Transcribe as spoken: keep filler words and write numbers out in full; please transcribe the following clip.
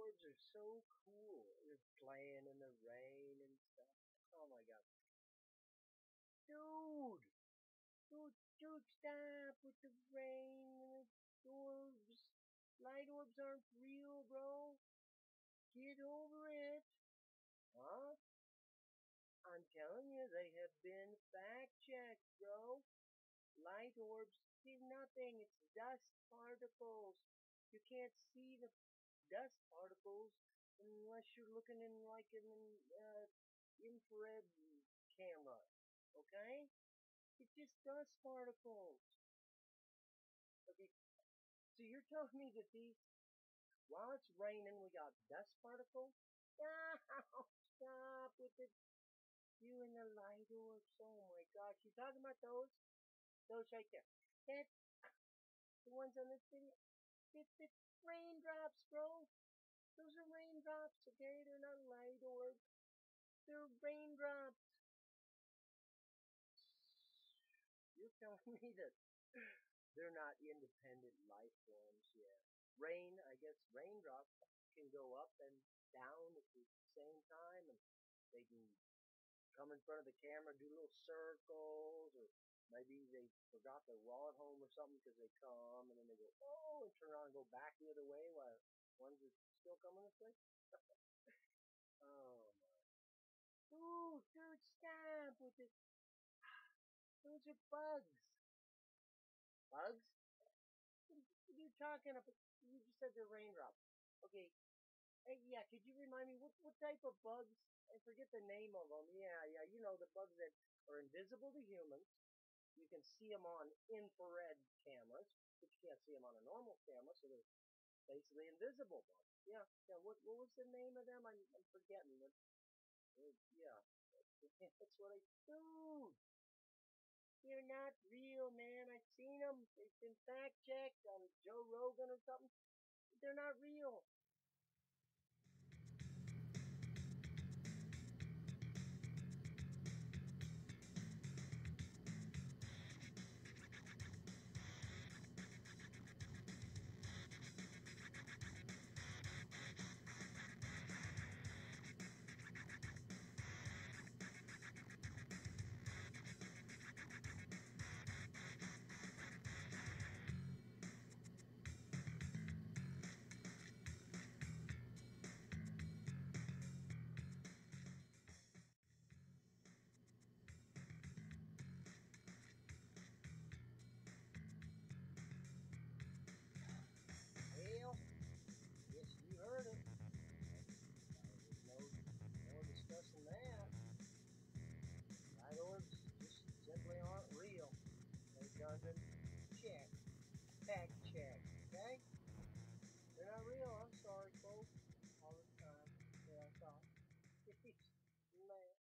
orbs are so cool. They're playing in the rain and stuff. Oh my god. Dude! Dude, dude, stop with the rain and the orbs. Light orbs aren't real, bro. Get over it. Huh? I'm telling you, they have been fact checked, bro. Light orbs is nothing. It's dust particles. You can't see the dust particles unless you're looking in like an uh, infrared camera. Okay? It's just dust particles. Okay, so you're telling me that these, while it's raining, we got dust particles? No, stop with it. You and the light orbs. Oh my gosh, you talking about those? Those right there. That's the ones on this video. It's, it's raindrops, bro. Those are raindrops, okay? They're not light orbs. They're raindrops. You're telling me that they're not independent life forms yet. Rain, I guess raindrops can go up and down at the same time, and they can come in front of the camera, do little circles, or maybe they forgot their wallet home or something because they come and then they go, oh, and turn around and go back the other way while ones are still coming this way. Oh my. Dude, dude, stop with this. Those are bugs. Bugs? What are you talking about? You just said they're raindrops. Okay. Hey, yeah, could you remind me what, what type of bugs? I forget the name of them. Yeah, yeah, you know, the bugs that are invisible to humans. You can see them on infrared cameras, but you can't see them on a normal camera, so they're basically invisible bugs. Yeah, yeah. What what was the name of them? I'm, I'm forgetting. But, uh, yeah, that's what I do. They're not real, man. I've seen them. They've been fact checked on Joe Rogan or something. They're not real.